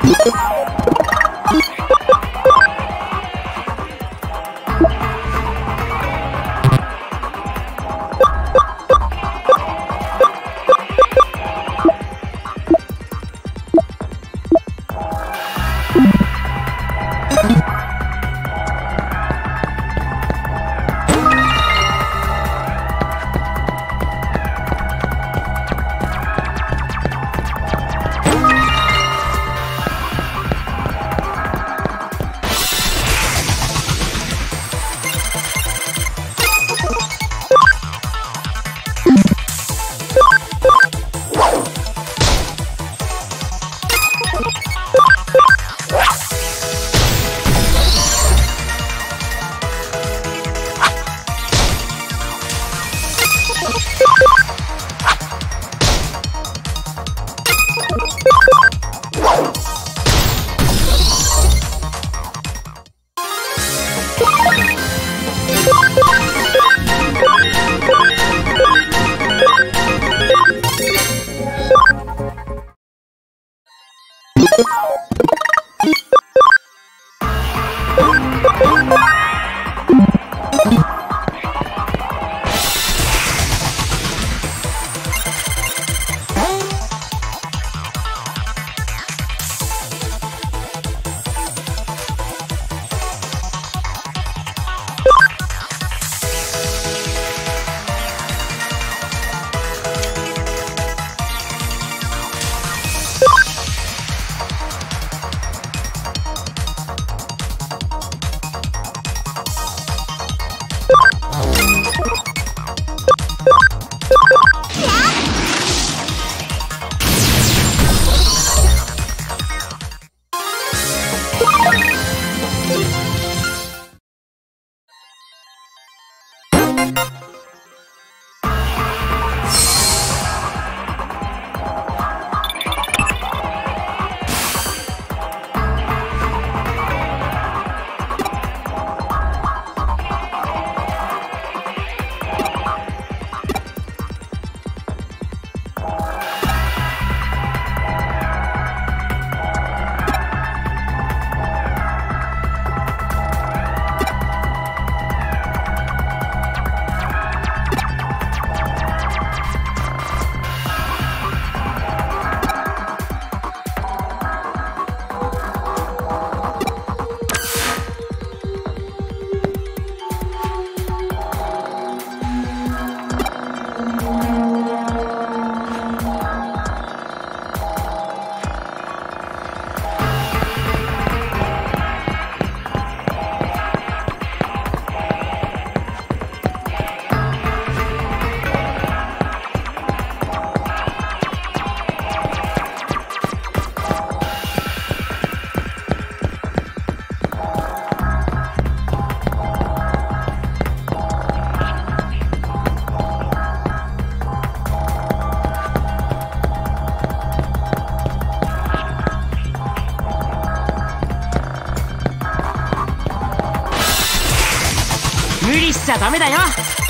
無理しちゃダメだよ。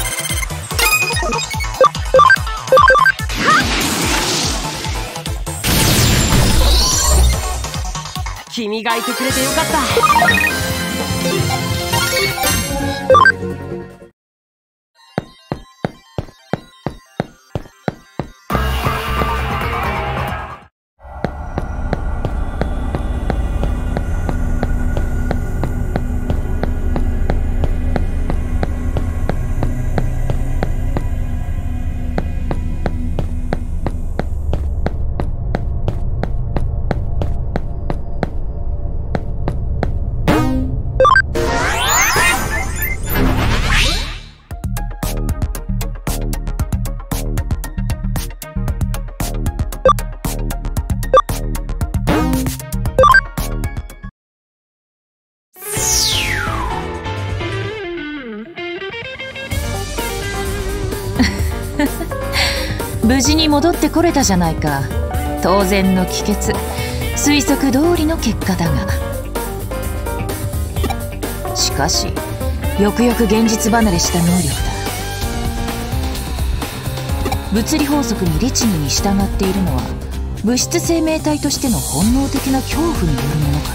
君がいてくれてよかった。 無事に戻ってこれたじゃないか。当然の帰結、推測通りの結果だが、しかしよくよく現実離れした能力だ。物理法則に律儀に従っているのは物質生命体としての本能的な恐怖によるものか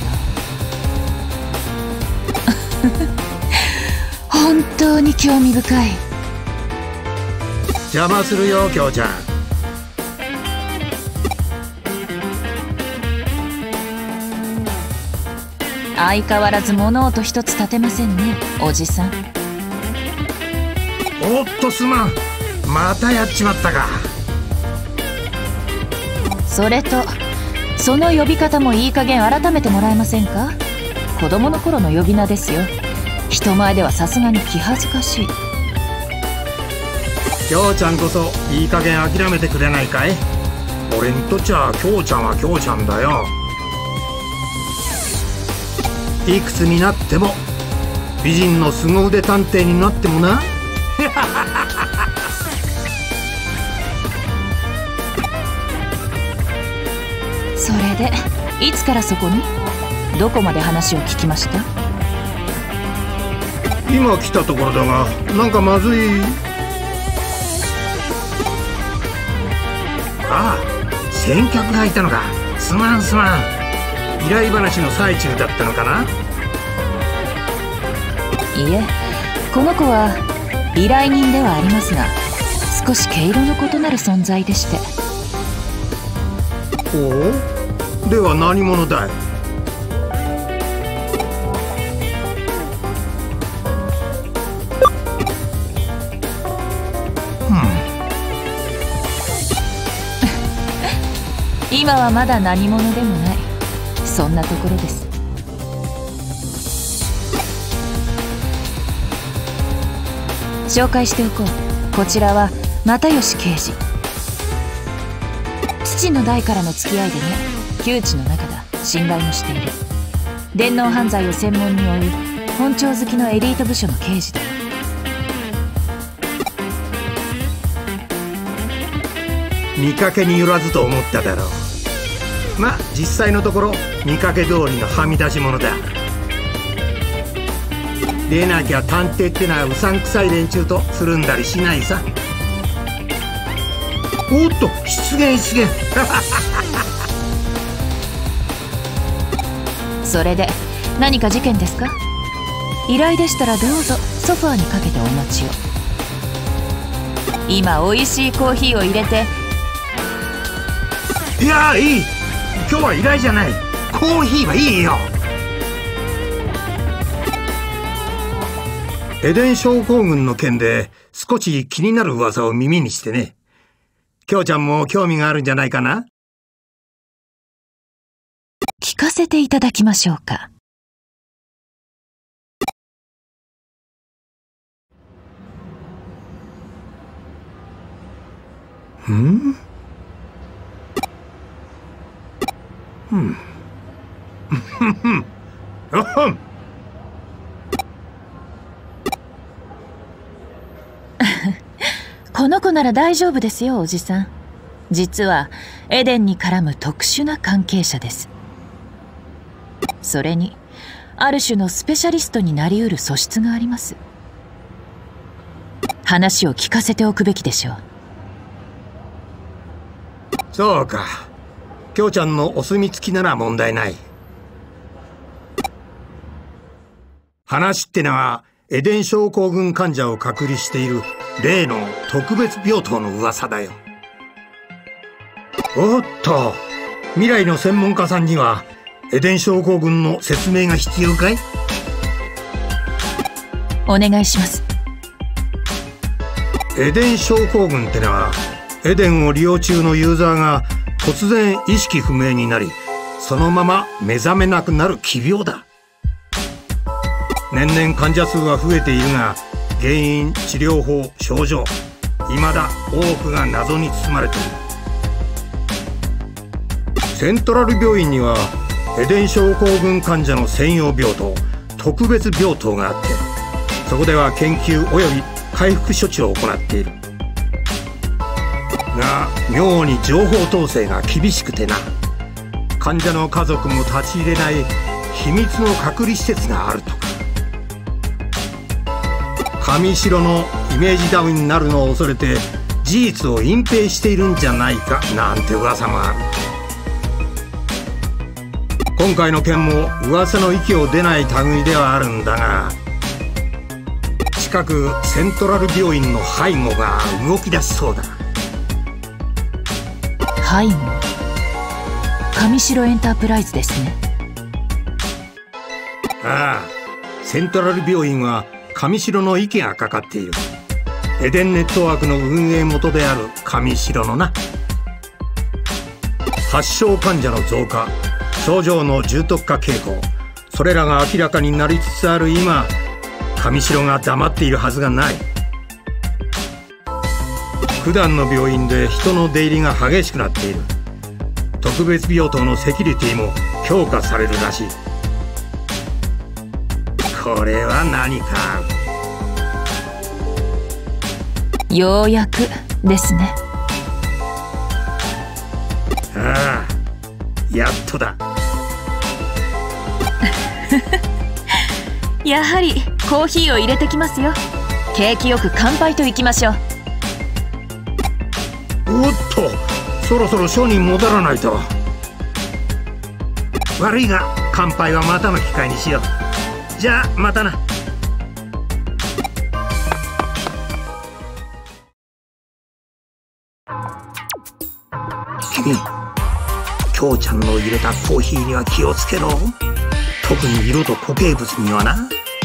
な。本当に興味深い。 邪魔するよ、京ちゃん。 相変わらず物音一つ立てませんね、おじさん。 おっとすまん、またやっちまったか。 それとその呼び方もいい加減改めてもらえませんか。子供の頃の呼び名ですよ。人前ではさすがに気恥ずかしい。 京ちゃんこそいい加減諦めてくれないかい。俺にとっちゃ京ちゃんは京ちゃんだよ。いくつになっても美人の凄腕探偵になってもな。 それでいつからそこに？どこまで話を聞きました？ 今来たところだが、なんかまずい。ああ、先客がいたのか。すまんすまん。依頼話の最中だったのかな。 いえ、この子は依頼人ではありますが、少し毛色の異なる存在でして。 おお、では何者だい。 今はまだ何者でもない、そんなところです。紹介しておこう。こちらは又吉刑事。父の代からの付き合いでね、旧知の仲だ。信頼もしている。電脳犯罪を専門に追う本庁好きのエリート部署の刑事だ。 見かけによらずと思っただろう。まあ実際のところ見かけ通りのはみ出し者だ。でなきゃ探偵ってのはうさんくさい連中とつるんだりしないさ。おっと、失言失言。 それで何か事件ですか？依頼でしたらどうぞソファーにかけてお待ちを。今おいしいコーヒーを入れて。 いやいい、今日は依頼じゃない。コーヒーはいいよ。エデン症候群の件で少し気になる噂を耳にしてね。京ちゃんも興味があるんじゃないかな。 聞かせていただきましょうか。この子なら大丈夫ですよ、おじさん。実はエデンに絡む特殊な関係者です。それにある種のスペシャリストになり得る素質があります。話を聞かせておくべきでしょう。 そうか、京ちゃんのお墨付きなら問題ない。話ってのはエデン症候群患者を隔離している例の特別病棟の噂だよ。おっと、未来の専門家さんにはエデン症候群の説明が必要かい？ お願いします。 エデン症候群ってのはエデンを利用中のユーザーが突然意識不明になり、そのまま目覚めなくなる奇病だ。年々患者数は増えているが、原因、治療法、症状、未だ多くが謎に包まれている。セントラル病院にはエデン症候群患者の専用病棟、特別病棟があって、そこでは研究および回復処置を行っているが、妙に情報統制が厳しくてな。患者の家族も立ち入れない秘密の隔離施設があるとか。上白のイメージダウンになるのを恐れて事実を隠蔽しているんじゃないかなんて噂もある。 今回の件も噂の息を出ない類ではあるんだが、近くセントラル病院の背後が動き出しそうだ。 背後？上白エンタープライズですね。 ああ、セントラル病院は上白の息がかかっている。エデンネットワークの運営元である上白のな。発症患者の増加、症状の重篤化傾向、それらが明らかになりつつある今、上白が黙っているはずがない。普段の病院で人の出入りが激しくなっている。特別病棟のセキュリティも強化されるらしい。これは何か。 ようやくですね。 ああ、やっとだ。 やはりコーヒーを入れてきますよ。景気よく乾杯といきましょう。 おっと、そろそろ署に戻らないと。悪いが乾杯はまたの機会にしよう。じゃあまたな。君、京ちゃんの入れたコーヒーには気をつけろ。特に色と固形物にはな。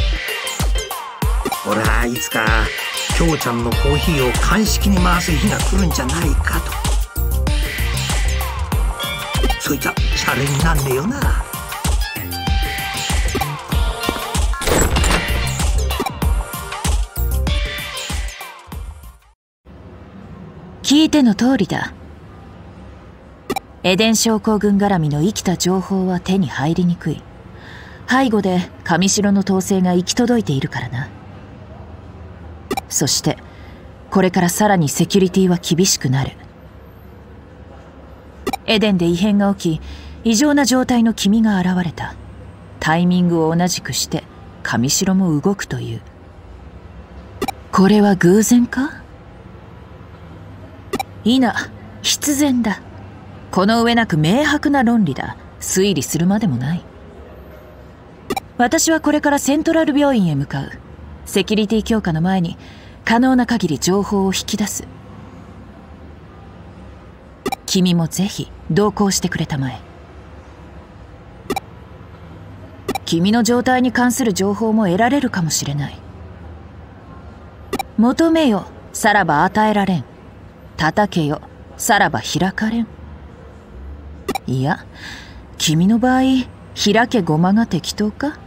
俺はいつか京ちゃんのコーヒーを鑑識に回す日が来るんじゃないかと。そいつはシャレになんねえよな。 聞いての通りだ。エデン症候群絡みの生きた情報は手に入りにくい。背後で上白の統制が行き届いているからな。そしてこれからさらにセキュリティは厳しくなる。エデンで異変が起き、異常な状態の君が現れた。タイミングを同じくして上白も動くという。これは偶然か？否、必然だ。この上なく明白な論理だ。推理するまでもない。私はこれからセントラル病院へ向かう。セキュリティ強化の前に可能な限り情報を引き出す。君もぜひ同行してくれたまえ。君の状態に関する情報も得られるかもしれない。求めよ、さらば与えられん。叩けよ、さらば開かれん。いや、君の場合、開けごまが適当か？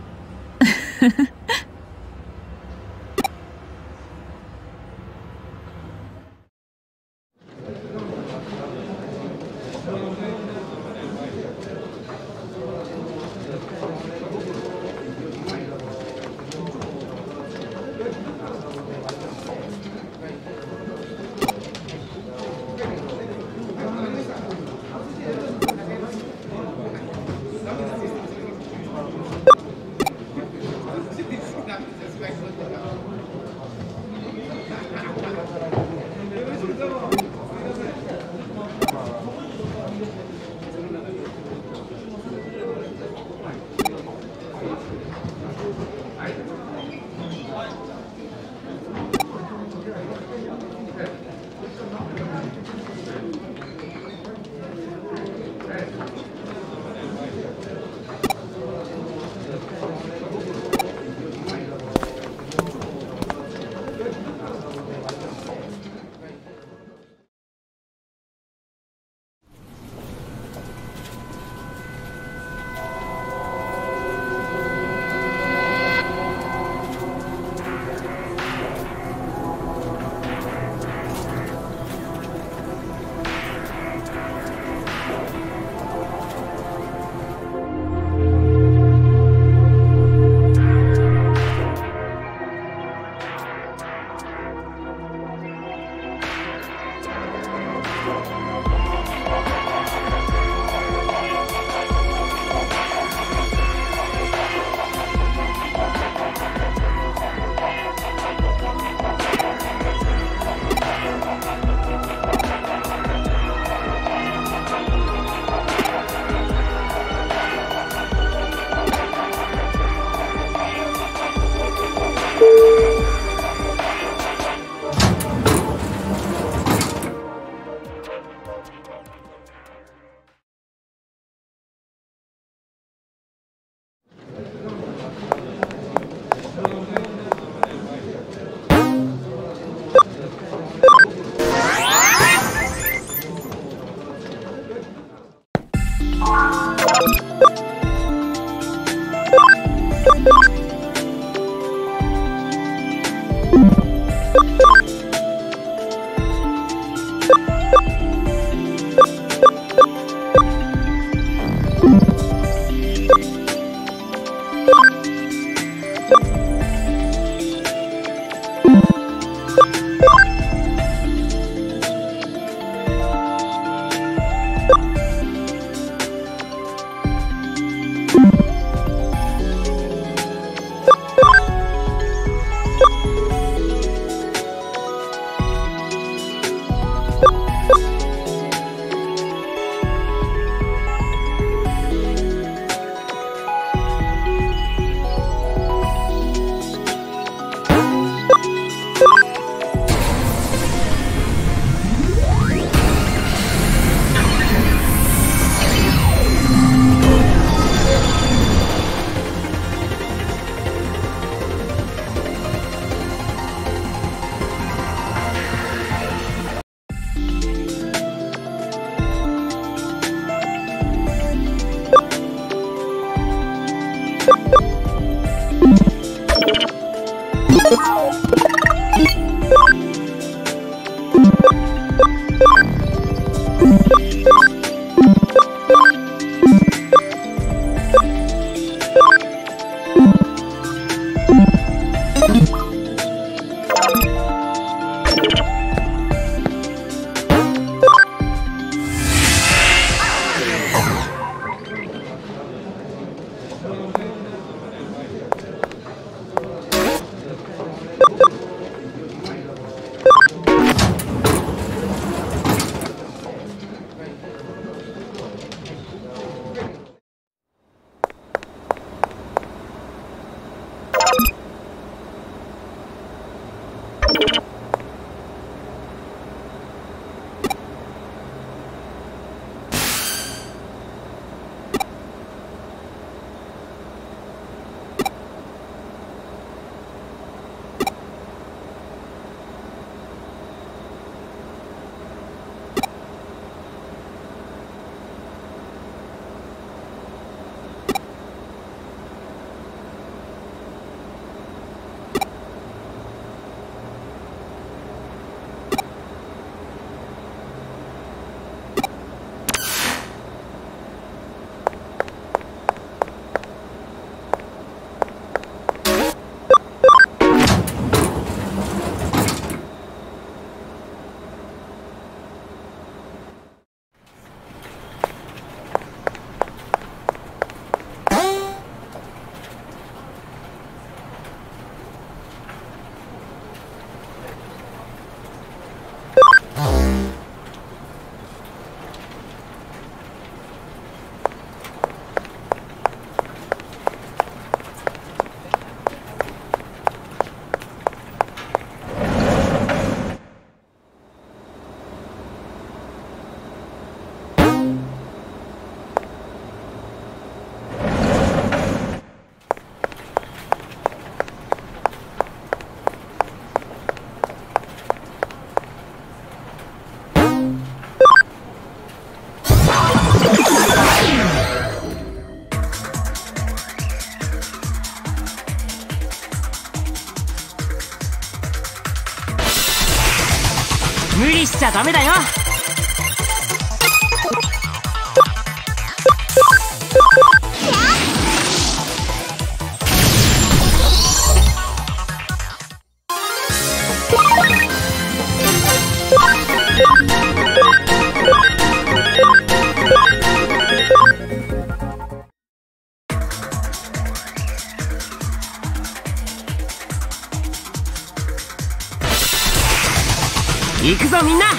無理しちゃダメだよ。行くぞみんな。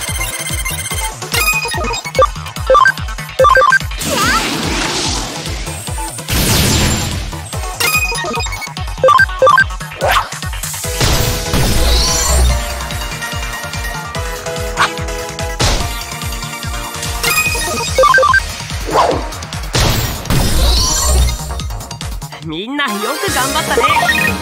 みんなよく頑張ったね。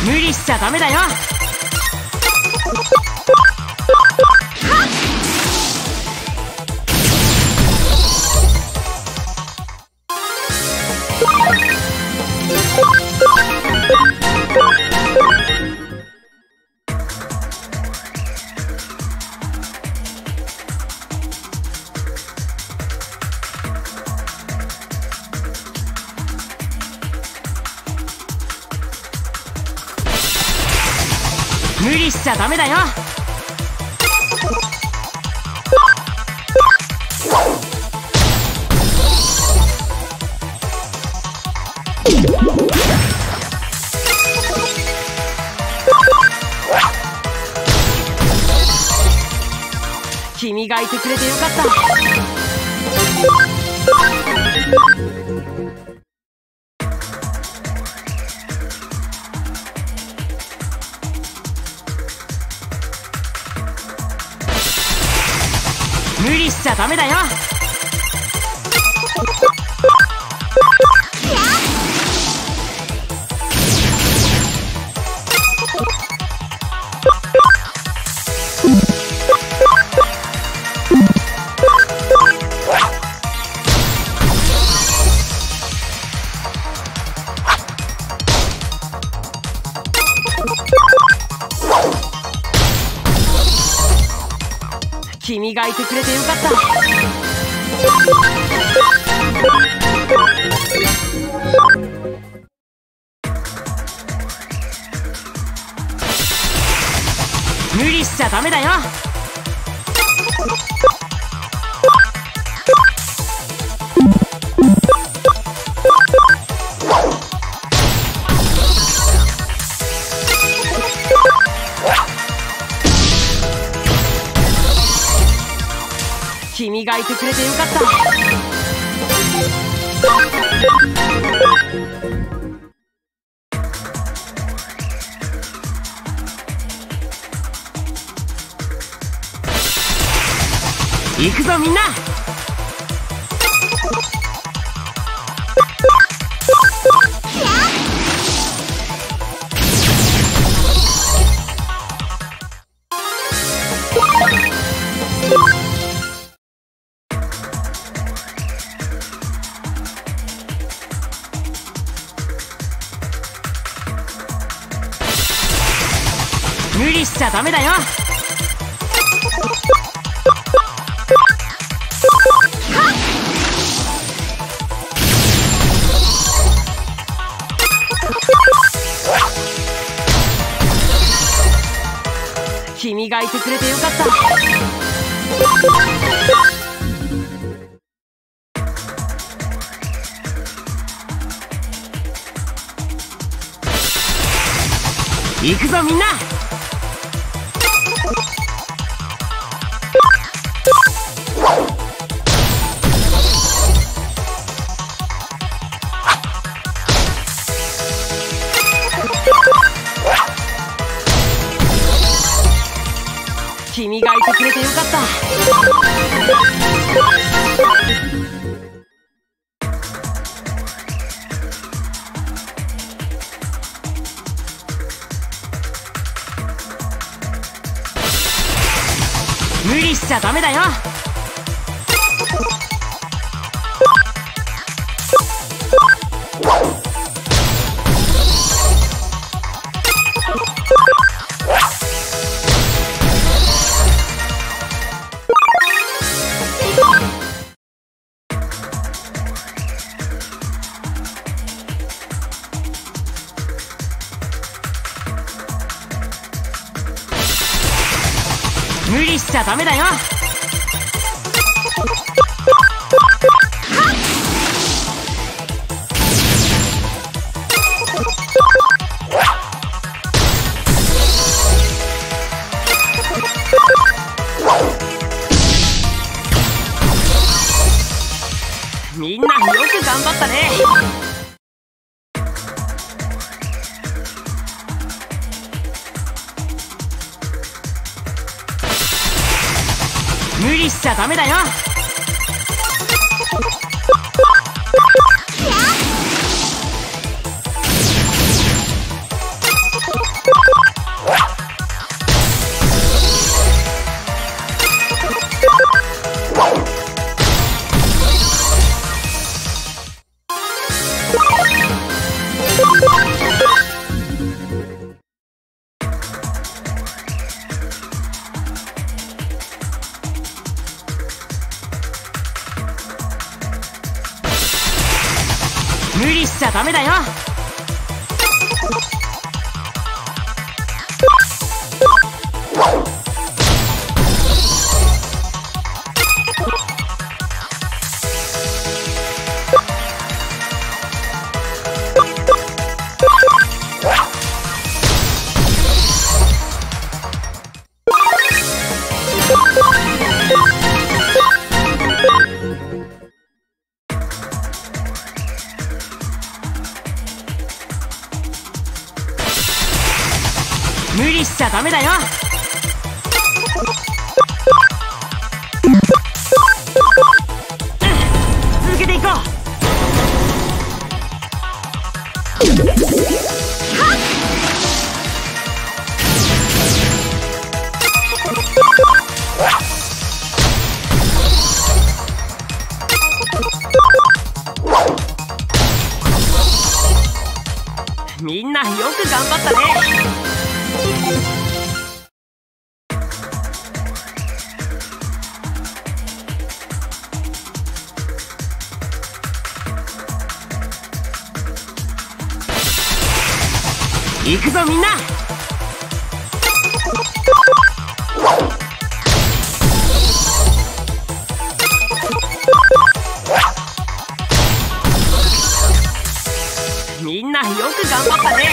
無理しちゃダメだよ。無理しちゃダメだよ。君がいてくれてよかった。無理しちゃダメだよ。君がいてくれてよかった。無理しちゃダメだよ。君がいてくれてよかった。行くぞみんな。無理しちゃダメだよ。君がいてくれてよかった。行くぞみんな。君がいてくれてよかった。無理しちゃダメだよ。無理しちゃダメだよ。みんなよく頑張ったね。無理しちゃダメだよ。 無理しちゃダメだよ。無理しちゃダメだよ。続けていこう。みんなよく頑張ったね。行くぞみんな。みんなよく頑張ったね。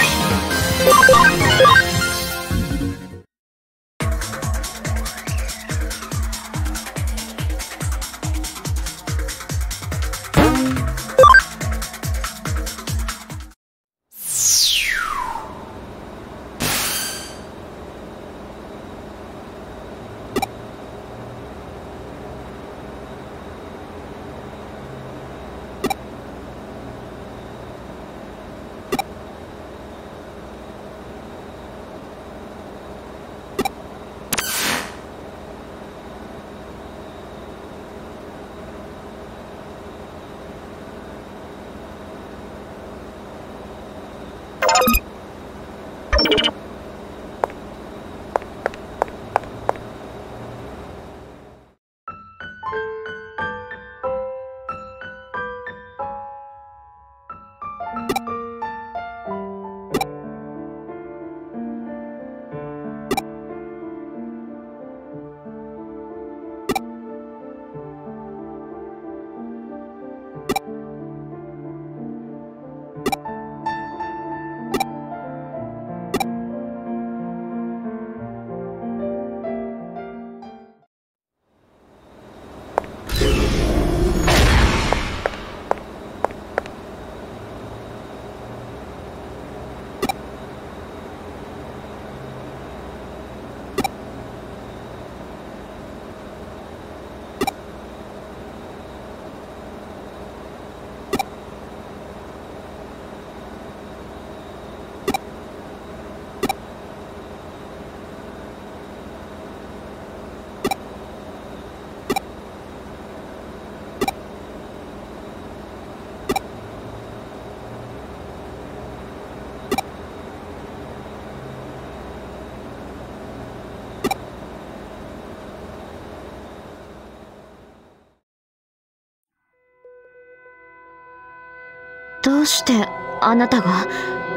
どうしてあなたが？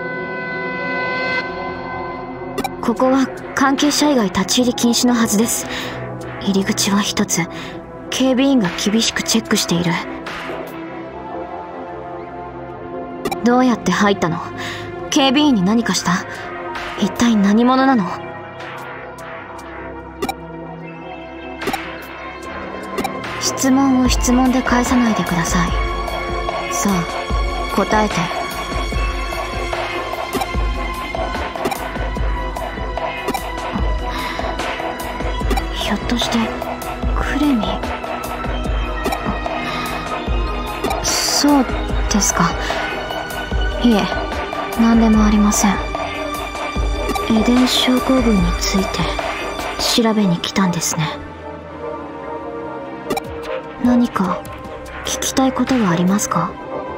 ここは関係者以外立ち入り禁止のはずです。入り口は一つ、警備員が厳しくチェックしている。どうやって入ったの？警備員に何かした？一体何者なの？質問を質問で返さないでください。さあ答えて。ひょっとしてクレミ？そうですか。いえ、何でもありません。エデン症候群について調べに来たんですね。何か聞きたいことはありますか？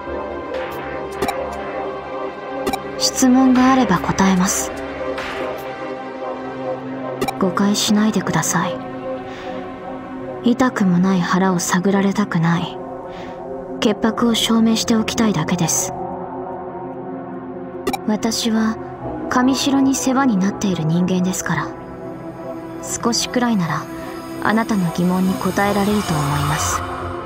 質問があれば答えます。誤解しないでください。痛くもない腹を探られたくない。潔白を証明しておきたいだけです。 私は上城に世話になっている人間ですから、少しくらいならあなたの疑問に答えられると思います。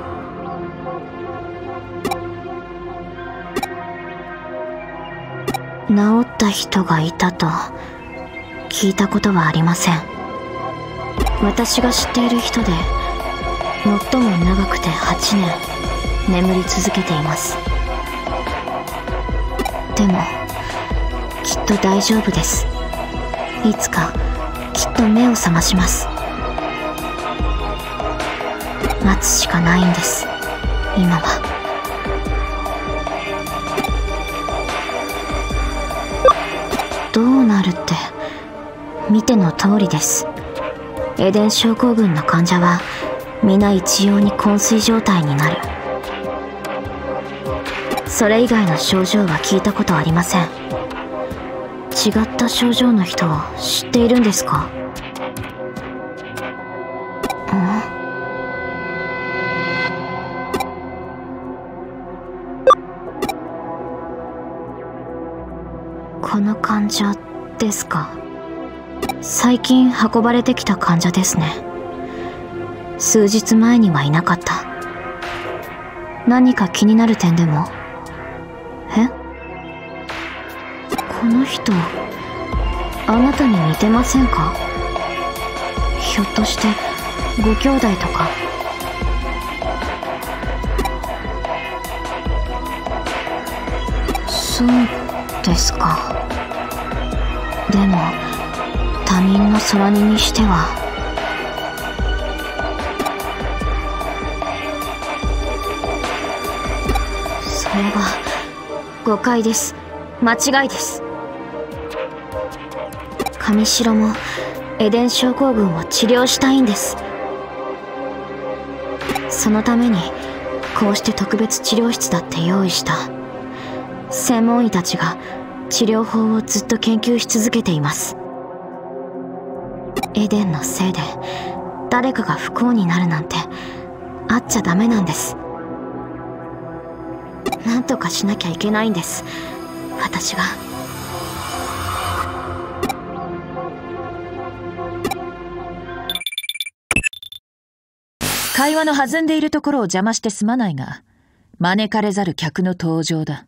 治った人がいたと聞いたことはありません。私が知っている人で最も長くて8年眠り続けています。でもきっと大丈夫です。いつかきっと目を覚まします。待つしかないんです、今は。どうなるって見ての通りです。エデン症候群の患者は皆一様に昏睡状態になる。それ以外の症状は聞いたことありません。違った症状の人を知っているんですか？この患者ですか？最近運ばれてきた患者ですね。数日前にはいなかった。何か気になる点でも？この人あなたに似てませんか？ひょっとしてご兄弟とか？そうですか。でも他人の空似にしては。それは誤解です。間違いです。上城もエデン症候群を治療したいんです。そのためにこうして特別治療室だって用意した。専門医たちが治療法をずっと研究し続けています。エデンのせいで誰かが不幸になるなんてあっちゃダメなんです。なんとかしなきゃいけないんです、私が。 会話の弾んでいるところを邪魔してすまないが、招かれざる客の登場だ。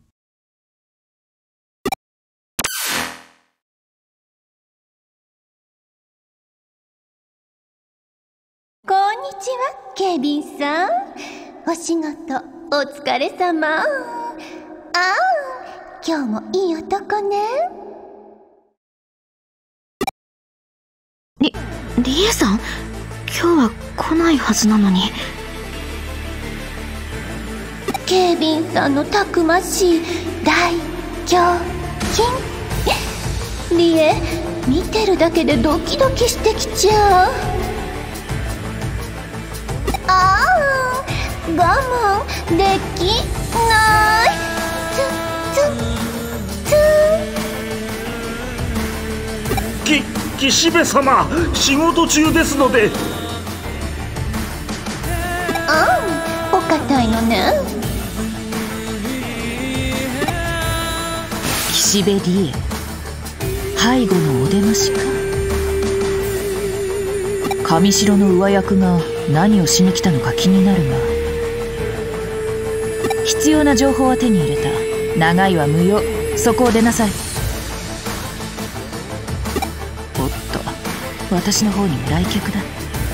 こんにちは、警備員さん。お仕事お疲れ様。今日もいい男ね。 リエさん、今日は来ないはずなのに。 警備員さんのたくましい大胸筋。リエ、見てるだけでドキドキしてきちゃう。我慢できない。 岸辺様、仕事中ですので。 お堅いのね。 岸辺理恵、背後のお出ましか。上城の上役が何をしに来たのか気になるが、必要な情報は手に入れた。長いは無用。そこを出なさい。おっと、私の方にも来客だ。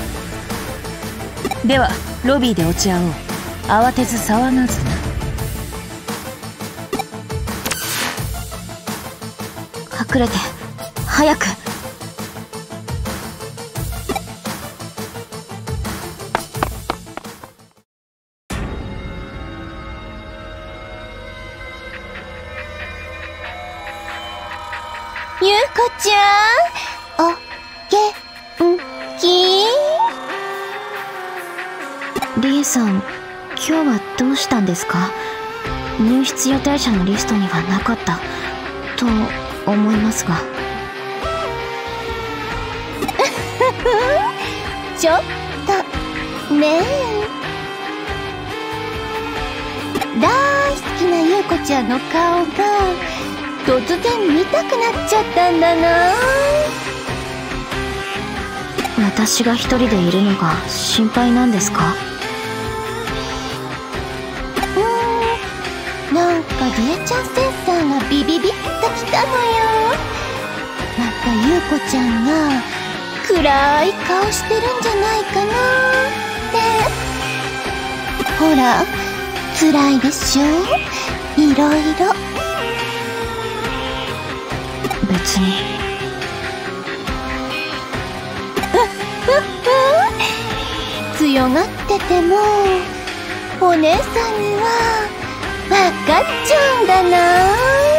ではロビーで落ち合おう。慌てず騒がずな。 隠れて、早く。 ゆうこちゃん、お元気？ リエさん、今日はどうしたんですか？入室予定者のリストにはなかったと思いますが。 ちょっとねえ。大好きなゆうこちゃんの顔が突然見たくなっちゃったんだな。 私が一人でいるのが心配なんですか？ なんかりえちゃんセンサーがビビビッときたのよ。また優子ちゃんが暗い顔してるんじゃないかなって。ほら辛いでしょ、いろいろ。 別に。 強がっててもお姉さんには分かっちゃうんだな。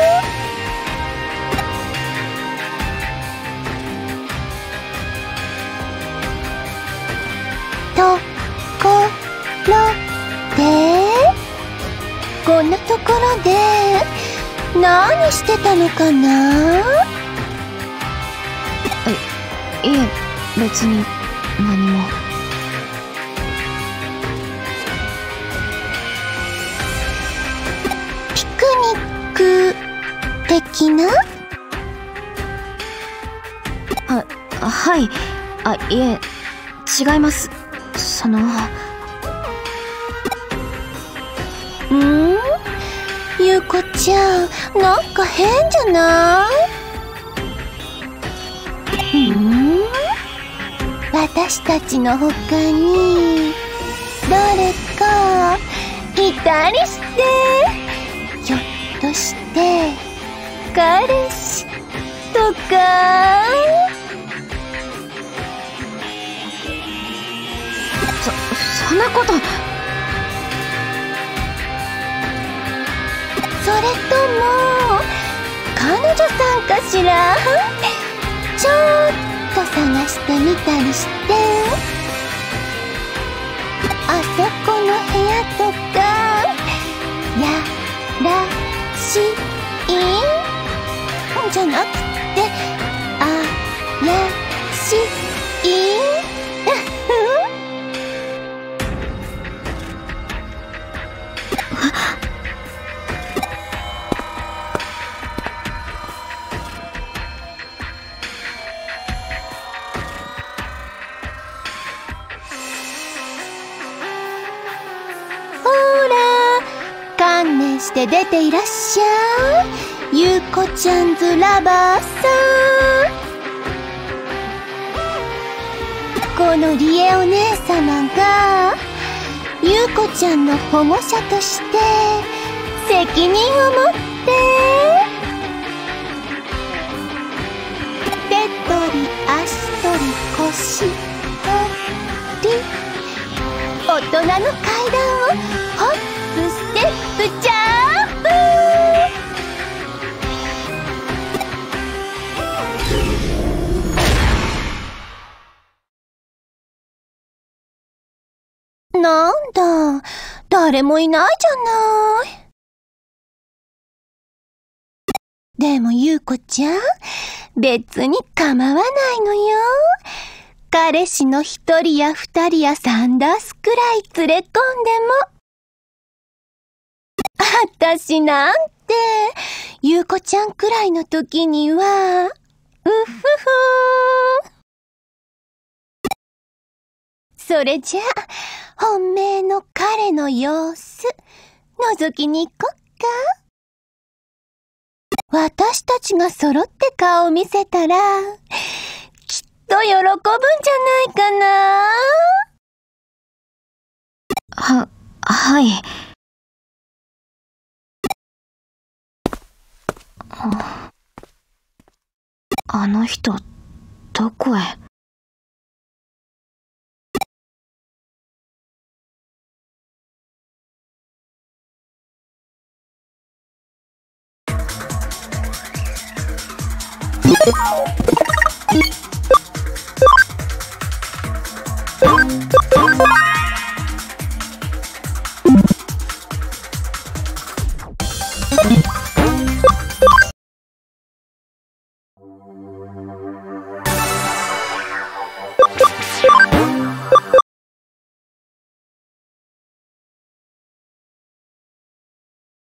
ところで、こんなところで何してたのかな。 いえ、別に何も。 ピクニック的な？ はい。いえ、違います。 優子ちゃん、なんか変じゃない？私たちの他に誰かいたりして、ひょっとして彼氏とか？ そんなこと。 それとも彼女さんかしら？ちょっと探してみたりして。あそこの部屋とかやらしいんじゃなくて、あやしい観念して出ていらっしゃい、優子ちゃんズラバーさん。このリエお姉様が優子ちゃんの保護者として責任を持って手取り足取り腰取り、大人の階段をホップステップジャンプ。なんだ、誰もいないじゃない。でも優子ちゃん、別に構わないのよ。彼氏の一人や二人や三ダースくらい連れ込んでも。あたしなんて、優子ちゃんくらいの時には、それじゃあ、本命の彼の様子、覗きに行こっか。私たちが揃って顔を見せたら、きっと喜ぶんじゃないかな。 はい。あの人、どこへ？